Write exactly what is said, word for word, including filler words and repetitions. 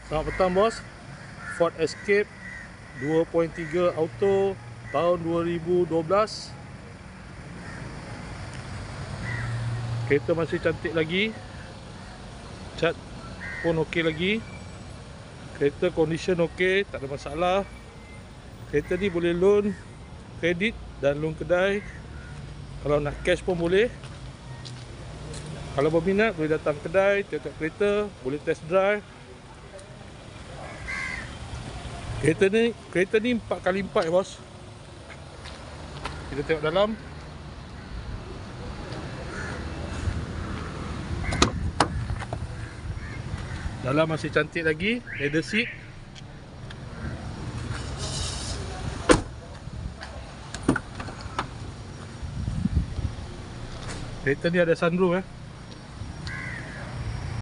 Selamat petang bos. Ford Escape dua titik tiga auto tahun dua ribu dua belas. Kereta masih cantik lagi. Cat pun okey lagi. Kereta condition okey, tak ada masalah. Kereta ni boleh loan kredit dan loan kedai. Kalau nak cash pun boleh. Kalau berminat boleh datang kedai, tengok kereta, boleh test drive. Kereta ni, kereta ni empat kali empat ya bos. Kita tengok dalam. Dalam masih cantik lagi, leather seat. Kereta ni ada sunroof eh.